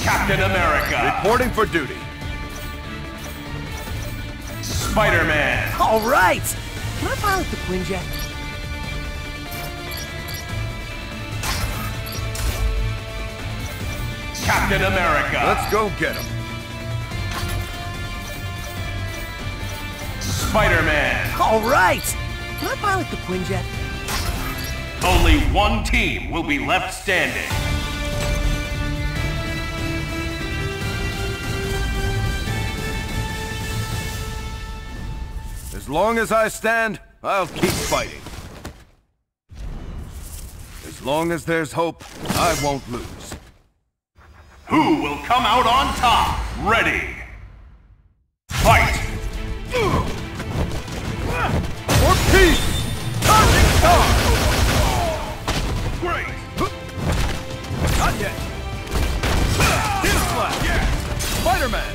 Captain America. Reporting for duty. Spiderman. All right! Can I pilot the Quinjet? Captain America. Let's go get him. Spiderman. All right! Can I pilot the Quinjet? Only one team will be left standing. As long as I stand, I'll keep fighting. As long as there's hope, I won't lose. Who will come out on top? Ready. Fight! For peace! Charging star! Great! Not yet! Team Slash! Yes! Spider-Man!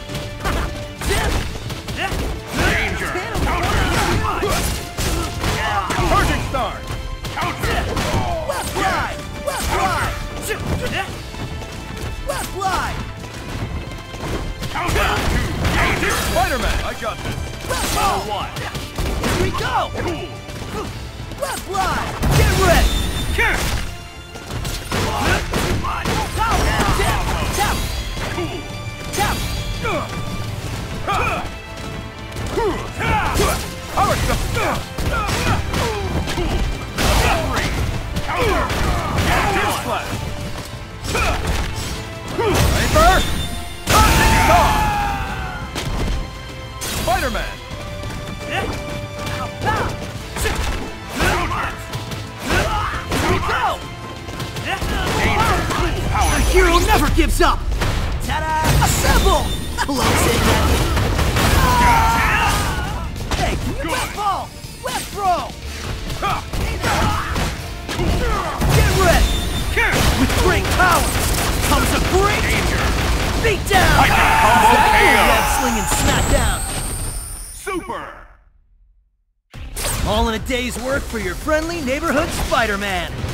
Danger! Counter! Charging star! Counter! Left fly! Left fly! Left fly! Counter! Danger! Spider-Man! I got this! Left ball! One. Here we go! Cool! Left fly! Get ready! Kick! Tap! Tap! Cool! Tap! Power stone! Three! Counter! Team Slash! Reaper! Charging star! Spider-Man! The hero never gives up! Ta-da! Assemble! Hello, Zing. Hey, can you left ball? Left throw! Get ready! With great power comes a great beat down! Sling and smack down! Super! All in a day's work for your friendly neighborhood Spider-Man!